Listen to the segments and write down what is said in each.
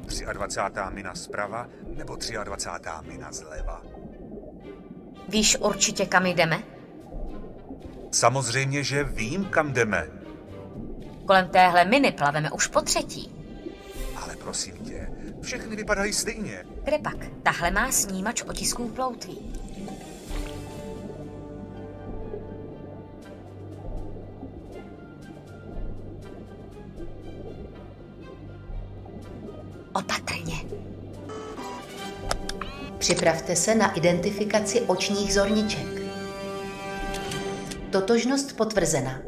23. mina zprava nebo 23. mina zleva? Víš určitě, kam jdeme? Samozřejmě, že vím, kam jdeme. Kolem téhle miny plaveme už po třetí. Ale prosím tě, všechny vypadají stejně. Kde pak? Tahle má snímač otisků ploutví. Opatrně. Připravte se na identifikaci očních zorniček. Totožnost potvrzena.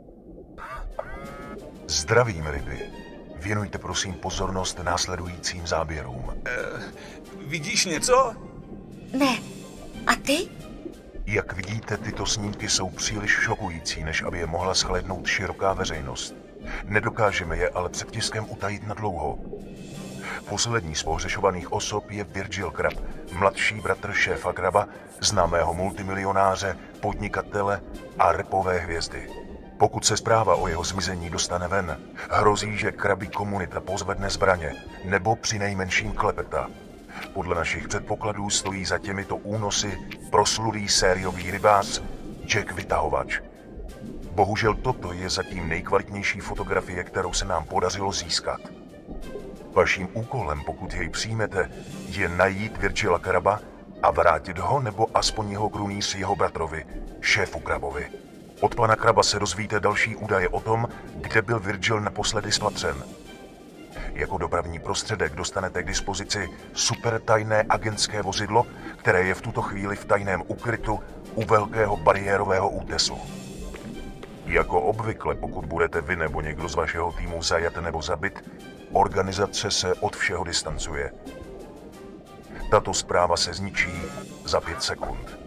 Zdravím, ryby. Věnujte prosím pozornost následujícím záběrům. Vidíš něco? Ne. A ty? Jak vidíte, tyto snímky jsou příliš šokující, než aby je mohla shlédnout široká veřejnost. Nedokážeme je ale před tiskem utajit nadlouho. Poslední z pohřešovaných osob je Virgil Crab, mladší bratr šéfa Craba, známého multimilionáře, podnikatele a rapové hvězdy. Pokud se zpráva o jeho zmizení dostane ven, hrozí, že Crabby komunita pozvedne zbraně nebo přinejmenším klepeta. Podle našich předpokladů stojí za těmito únosy proslulý sériový rybář Jack Vytahovač. Bohužel toto je zatím nejkvalitnější fotografie, kterou se nám podařilo získat. Vaším úkolem, pokud jej přijmete, je najít Virgila Craba a vrátit ho nebo aspoň jeho krunýř jeho bratrovi, šéfu Crabovi. Od pana Craba se dozvíte další údaje o tom, kde byl Virgil naposledy spatřen. Jako dopravní prostředek dostanete k dispozici supertajné agentské vozidlo, které je v tuto chvíli v tajném ukrytu u velkého bariérového útesu. Jako obvykle, pokud budete vy nebo někdo z vašeho týmu zajat nebo zabit, organizace se od všeho distancuje. Tato zpráva se zničí za 5 sekund.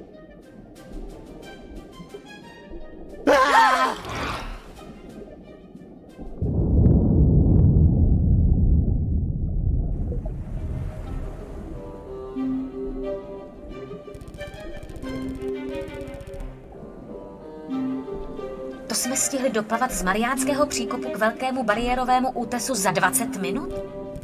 To jsme stihli doplavat z Mariánského příkopu k velkému bariérovému útesu za 20 minut?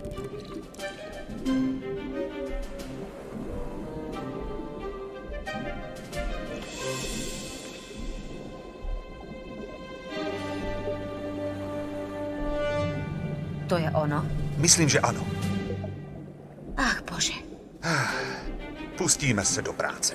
To je ono? Myslím, že ano. Ach, bože. Pustíme se do práce.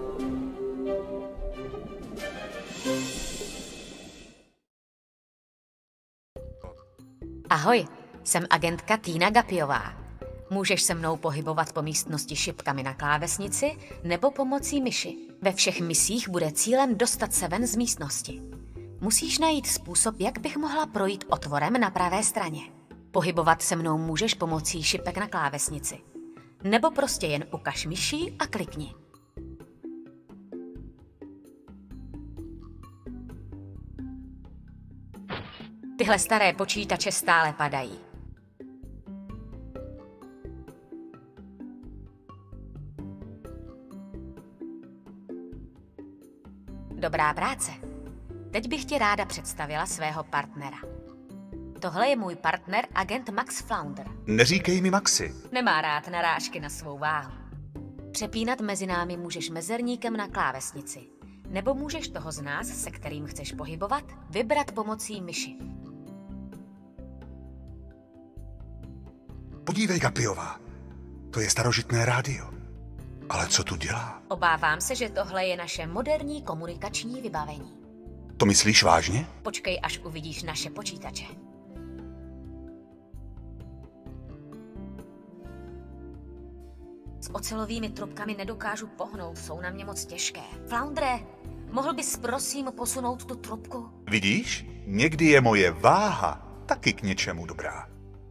Ahoj, jsem agentka Tina Gapiová. Můžeš se mnou pohybovat po místnosti šipkami na klávesnici nebo pomocí myši. Ve všech misích bude cílem dostat se ven z místnosti. Musíš najít způsob, jak bych mohla projít otvorem na pravé straně. Pohybovat se mnou můžeš pomocí šipek na klávesnici. Nebo prostě jen ukaž myší a klikni. Tyhle staré počítače stále padají. Dobrá práce. Teď bych ti ráda představila svého partnera. Tohle je můj partner, agent Max Flounder. Neříkej mi Maxi. Nemá rád narážky na svou váhu. Přepínat mezi námi můžeš mezerníkem na klávesnici. Nebo můžeš toho z nás, se kterým chceš pohybovat, vybrat pomocí myši. Podívej, Gapiová. To je starožitné rádio. Ale co tu dělá? Obávám se, že tohle je naše moderní komunikační vybavení. To myslíš vážně? Počkej, až uvidíš naše počítače. S ocelovými trubkami nedokážu pohnout, jsou na mě moc těžké. Floundre, mohl bys prosím posunout tu trubku? Vidíš? Někdy je moje váha taky k něčemu dobrá.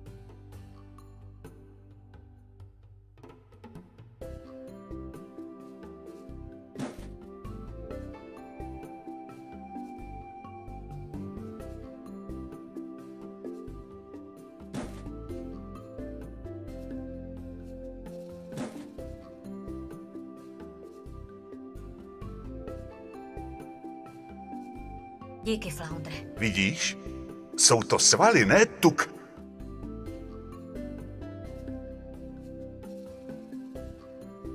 Díky, Floundre. Vidíš? Jsou to svaly, ne tuk.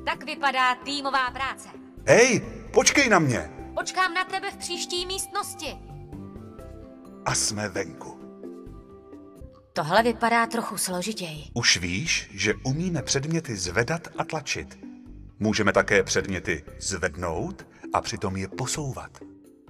Tak vypadá týmová práce. Hej, počkej na mě! Počkám na tebe v příští místnosti. A jsme venku. Tohle vypadá trochu složitěji. Už víš, že umíme předměty zvedat a tlačit. Můžeme také předměty zvednout a přitom je posouvat.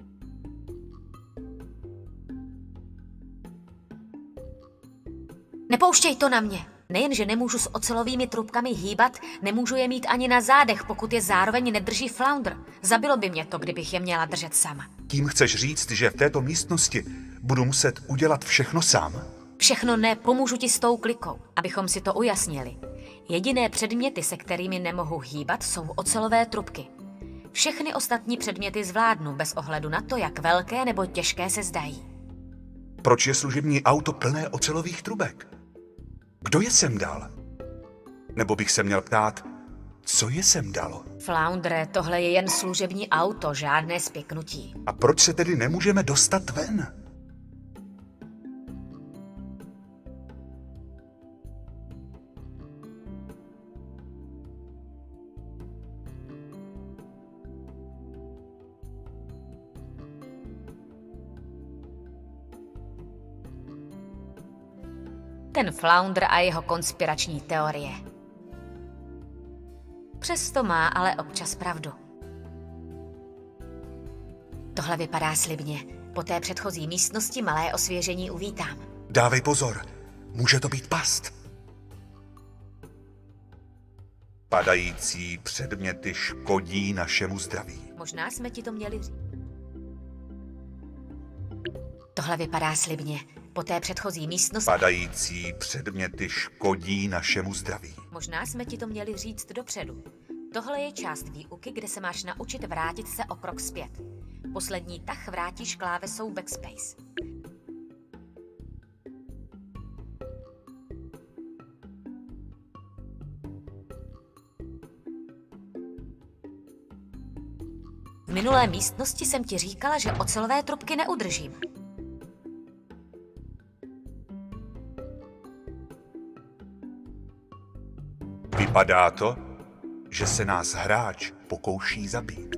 Nepouštěj to na mě. Nejenže nemůžu s ocelovými trubkami hýbat, nemůžu je mít ani na zádech, pokud je zároveň nedrží flounder. Zabilo by mě to, kdybych je měla držet sama. Tím chceš říct, že v této místnosti budu muset udělat všechno sám? Všechno ne, pomůžu ti s tou klikou, abychom si to ujasnili. Jediné předměty, se kterými nemohu hýbat, jsou ocelové trubky. Všechny ostatní předměty zvládnu bez ohledu na to, jak velké nebo těžké se zdají. Proč je služební auto plné ocelových trubek? Kdo je sem dal? Nebo bych se měl ptát, co je sem dalo? Floundre, tohle je jen služební auto, žádné spěknutí. A proč se tedy nemůžeme dostat ven? Ten Flounder a jeho konspirační teorie. Přesto má ale občas pravdu. Tohle vypadá slibně. Po té předchozí místnosti malé osvěžení uvítám. Dávej pozor, může to být past. Padající předměty škodí našemu zdraví. Možná jsme ti to měli říct. Tohle vypadá slibně. Po té předchozí místnosti... Padající předměty škodí našemu zdraví. Možná jsme ti to měli říct dopředu. Tohle je část výuky, kde se máš naučit vrátit se o krok zpět. Poslední tah vrátíš klávesou Backspace. V minulé místnosti jsem ti říkala, že ocelové trubky neudržím. Vypadá to, že se nás hráč pokouší zabít.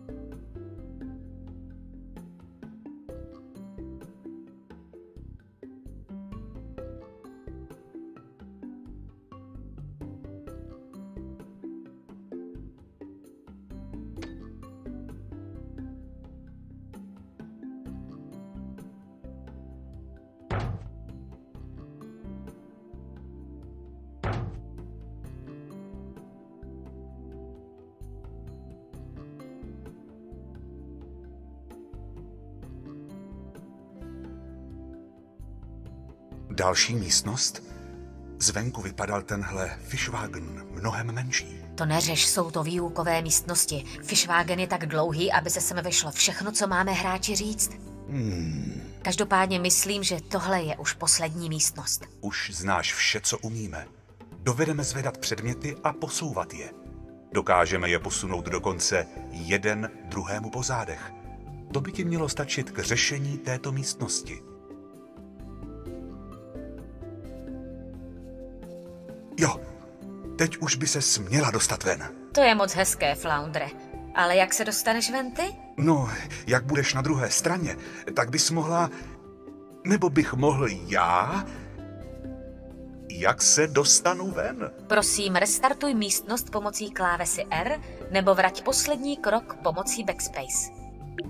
Další místnost? Zvenku vypadal tenhle Fischwagen mnohem menší. To neřeš, jsou to výukové místnosti. Fischwagen je tak dlouhý, aby se sem vešlo všechno, co máme hráči říct. Každopádně myslím, že tohle je už poslední místnost. Už znáš vše, co umíme. Dovedeme zvedat předměty a posouvat je. Dokážeme je posunout dokonce jeden druhému po zádech. To by ti mělo stačit k řešení této místnosti. Jo, teď už by se směla dostat ven. To je moc hezké, Floundre. Ale jak se dostaneš ven ty? No, jak budeš na druhé straně, tak bys mohla... Nebo bych mohl já... Jak se dostanu ven? Prosím, restartuj místnost pomocí klávesy R, nebo vrať poslední krok pomocí Backspace.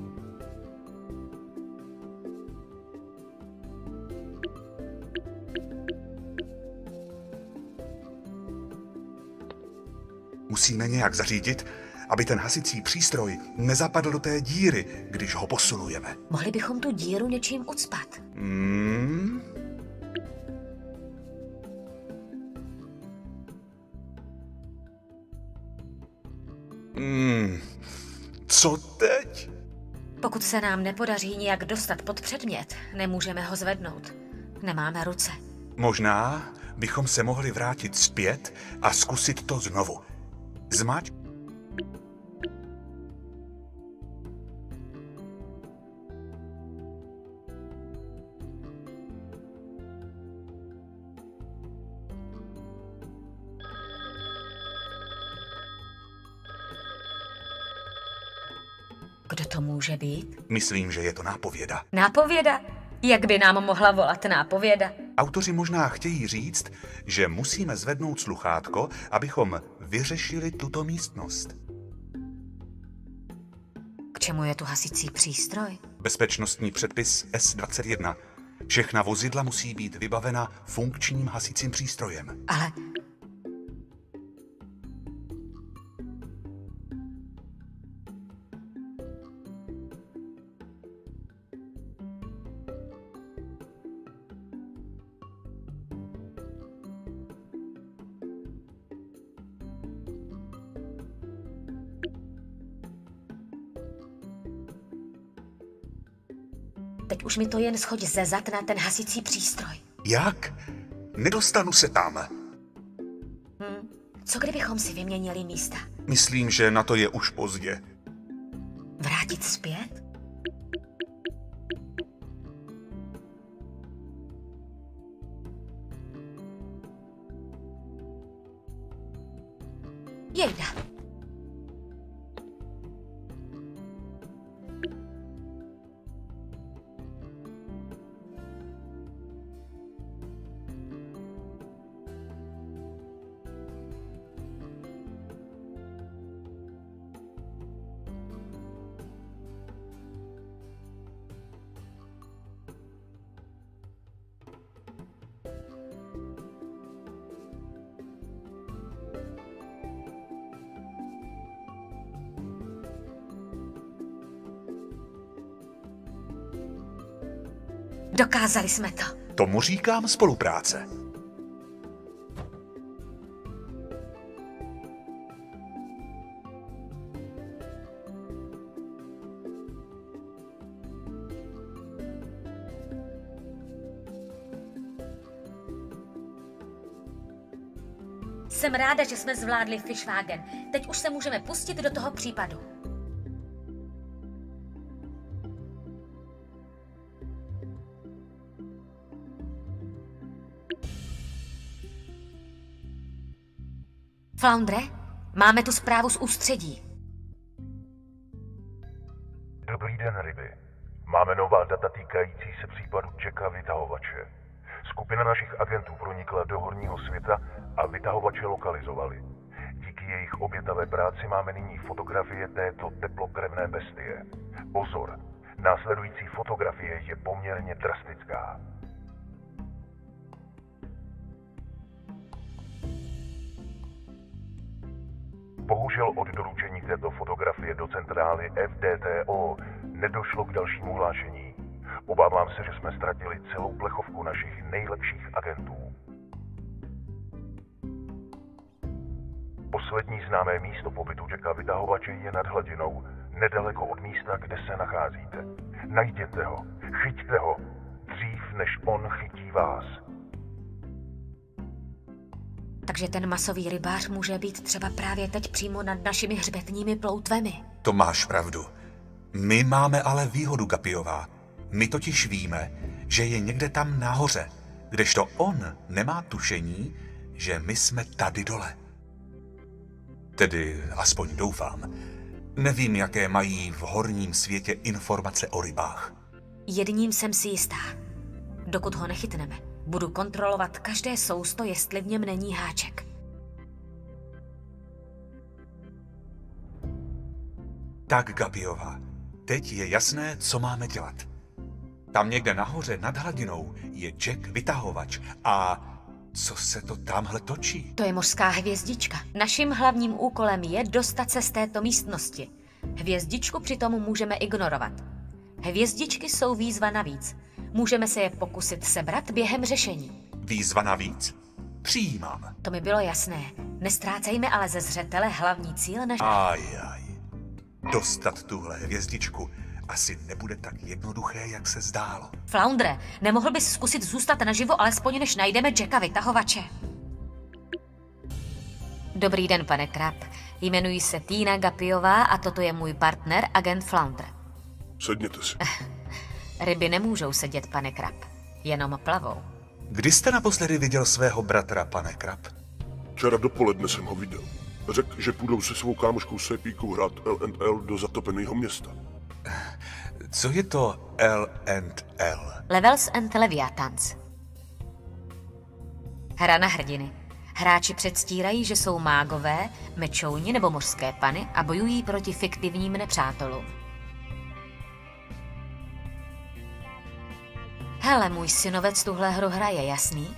Musíme nějak zařídit, aby ten hasicí přístroj nezapadl do té díry, když ho posunujeme. Mohli bychom tu díru něčím ucpat. Co teď? Pokud se nám nepodaří nějak dostat pod předmět, nemůžeme ho zvednout. Nemáme ruce. Možná bychom se mohli vrátit zpět a zkusit to znovu. Zmáč... Kdo to může být? Myslím, že je to nápověda. Nápověda? Jak by nám mohla volat nápověda? Autoři možná chtějí říct, že musíme zvednout sluchátko, abychom vyřešili tuto místnost. K čemu je tu hasicí přístroj? Bezpečnostní předpis S21. Všechna vozidla musí být vybavena funkčním hasicím přístrojem. Ale... Teď už mi to jen schodí ze zad na ten hasicí přístroj. Jak? Nedostanu se tam. Co kdybychom si vyměnili místa? Myslím, že na to je už pozdě. Vrátit zpět? Jejda. Dokázali jsme to. Tomu říkám spolupráce. Jsem ráda, že jsme zvládli Fischwagen. Teď už se můžeme pustit do toho případu. Floundre, máme tu zprávu z ústředí. Dobrý den, ryby. Máme nová data týkající se případu Jacka Vytahovače. Skupina našich agentů pronikla do horního světa a vytahovače lokalizovali. Díky jejich obětavé práci máme nyní fotografie této teplokrevné bestie. Pozor, následující fotografie je poměrně drastická. Bohužel od doručení této fotografie do centrály FDTO nedošlo k dalšímu hlášení. Obávám se, že jsme ztratili celou plechovku našich nejlepších agentů. Poslední známé místo pobytu Jacka Vytahovače je nad hladinou, nedaleko od místa, kde se nacházíte. Najděte ho, chyťte ho, dřív než on chytí vás. Takže ten masový rybář může být třeba právě teď přímo nad našimi hřbetními ploutvemi. To máš pravdu. My máme ale výhodu, Gapiová. My totiž víme, že je někde tam nahoře, kdežto on nemá tušení, že my jsme tady dole. Tedy aspoň doufám. Nevím, jaké mají v horním světě informace o rybách. Jedním jsem si jistá. Dokud ho nechytneme, budu kontrolovat každé sousto, jestli v něm není háček. Tak, Gapiová, teď je jasné, co máme dělat. Tam někde nahoře nad hladinou je Jack Vytahovač a co se to tamhle točí? To je mořská hvězdička. Naším hlavním úkolem je dostat se z této místnosti. Hvězdičku přitom můžeme ignorovat. Hvězdičky jsou výzva navíc. Můžeme se je pokusit sebrat během řešení. Výzva navíc? Přijímám. To mi bylo jasné. Nestrácejme ale ze zřetele hlavní cíl naš... Ajaj. Dostat tuhle hvězdičku asi nebude tak jednoduché, jak se zdálo. Floundre, nemohl bys zkusit zůstat naživo, alespoň než najdeme Jacka Vytahovače? Dobrý den, pane Krab. Jmenuji se Tina Gapiová a toto je můj partner, agent Floundre. Sedněte si. Ryby nemůžou sedět, pane Krab. Jenom plavou. Kdy jste naposledy viděl svého bratra, pane Krab? Včera dopoledne jsem ho viděl. Řekl, že půjdou se svou kámoškou Sepíkou hrát L&L do zatopeného města. Co je to L&L? Levels and Leviathans. Hra na hrdiny. Hráči předstírají, že jsou mágové, mečouni nebo mořské pany a bojují proti fiktivním nepřátelům. Hele, můj synovec tuhle hru hraje, jasný?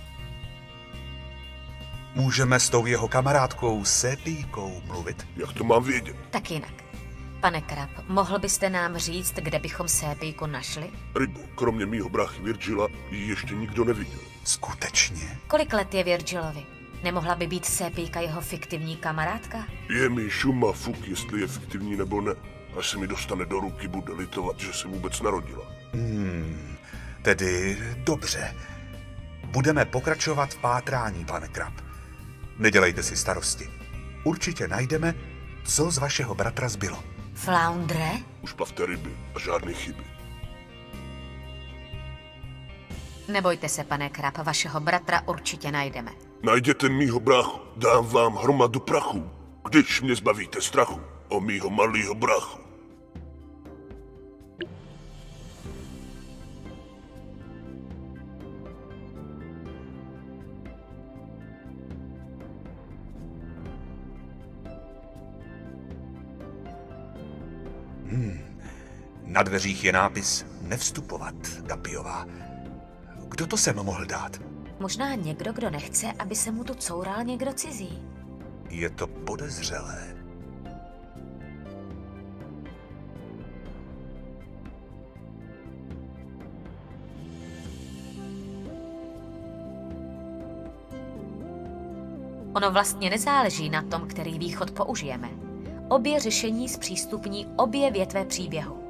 Můžeme s tou jeho kamarádkou Sépíkou mluvit? Jak to mám vědět? Tak jinak. Pane Krab, mohl byste nám říct, kde bychom Sépíku našli? Rybo, kromě mýho bráchy Virgila ji ještě nikdo neviděl. Skutečně? Kolik let je Virgilovi? Nemohla by být Sépíka jeho fiktivní kamarádka? Je mi šuma fuk, jestli je fiktivní nebo ne. Až se mi dostane do ruky, bude litovat, že se vůbec narodila. Tedy dobře. Budeme pokračovat v pátrání, pane Krab. Nedělejte si starosti. Určitě najdeme, co z vašeho bratra zbylo. Floundre? Už plavte ryby a žádné chyby. Nebojte se, pane Krab, vašeho bratra určitě najdeme. Najděte mýho bráchu, dám vám hromadu prachu, když mě zbavíte strachu o mýho malýho bráchu. Na dveřích je nápis Nevstupovat, Gapiová. Kdo to sem mohl dát? Možná někdo, kdo nechce, aby se mu tu coural někdo cizí. Je to podezřelé. Ono vlastně nezáleží na tom, který východ použijeme. Obě řešení zpřístupní obě větve příběhu.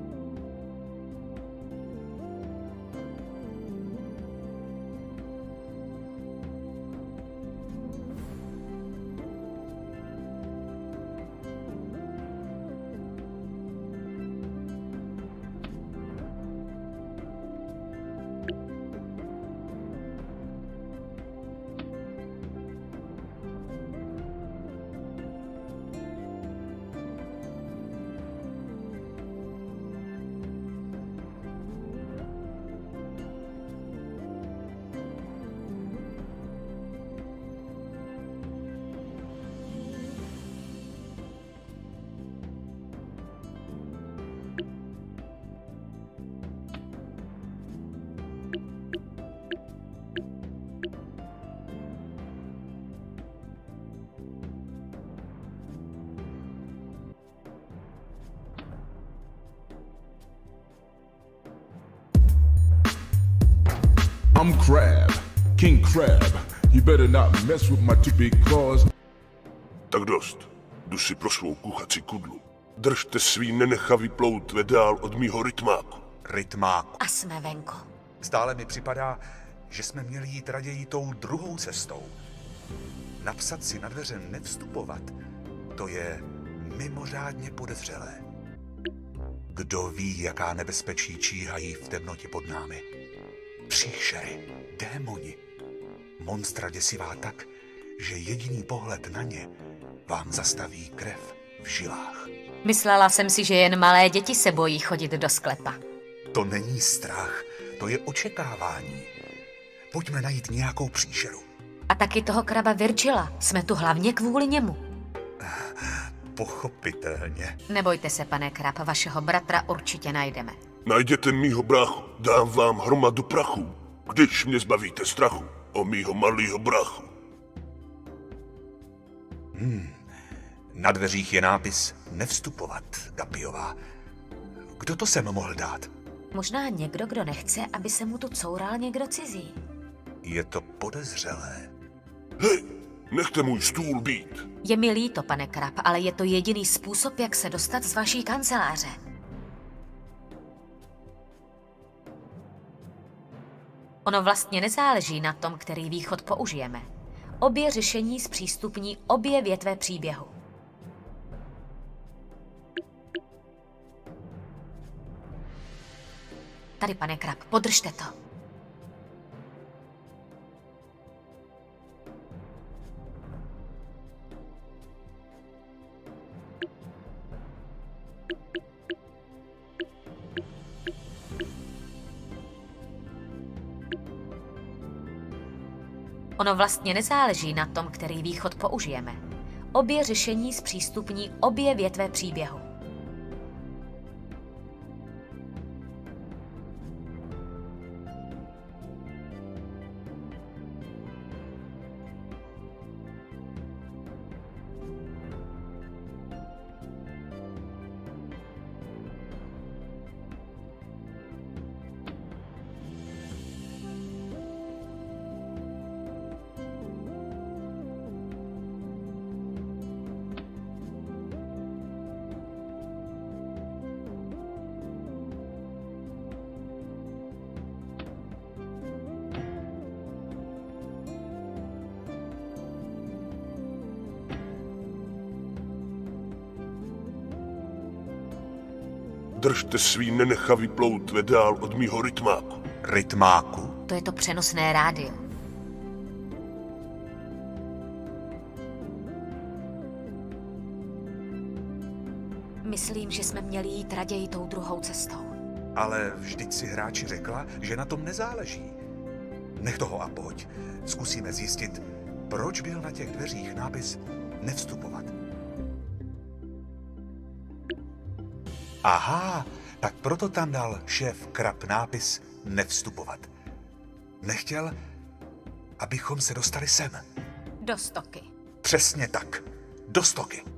I'm Crab, King Crab. You better not mess with my two big claws. Tak dost. Jdu si pro svou kuchací kudlu. Držte svý nenechavý ploutve dál od mýho rytmáku. Rytmáku. A jsme venku. Stále mi připadá, že jsme měli jít raději tou druhou cestou. Napsat si na dveře Nevstupovat, to je mimořádně podezřelé. Kdo ví, jaká nebezpečí číhají v temnotě pod námi. Příšery, démoni, monstra děsivá tak, že jediný pohled na ně vám zastaví krev v žilách. Myslela jsem si, že jen malé děti se bojí chodit do sklepa. To není strach, to je očekávání. Pojďme najít nějakou příšeru. A taky toho kraba Virgila. Jsme tu hlavně kvůli němu. Pochopitelně. Nebojte se, pane Krab, vašeho bratra určitě najdeme. Najděte mýho bráchu, dám vám hromadu prachu, když mě zbavíte strachu o mýho malýho bráchu. Na dveřích je nápis Nevstupovat, Gapiová. Kdo to sem mohl dát? Možná někdo, kdo nechce, aby se mu tu coural někdo cizí. Je to podezřelé. Hej, nechte můj stůl být. Je mi líto, pane Krab, ale je to jediný způsob, jak se dostat z vaší kanceláře. Ono vlastně nezáleží na tom, který východ použijeme. Obě řešení zpřístupní obě větve příběhu. Tady, pane Krab, podržte to. Ono vlastně nezáleží na tom, který východ použijeme. Obě řešení zpřístupní obě větve příběhu. Držte svý nenechavý ploutve dál od mýho rytmáku. Rytmáku? To je to přenosné rádio. Myslím, že jsme měli jít raději tou druhou cestou. Ale vždyť si hráči řekla, že na tom nezáleží. Nech toho a pojď. Zkusíme zjistit, proč byl na těch dveřích nápis nevstupovat. Aha, tak proto tam dal šéf Krab nápis nevstupovat. Nechtěl, abychom se dostali sem. Do Stoky. Přesně tak. Do Stoky.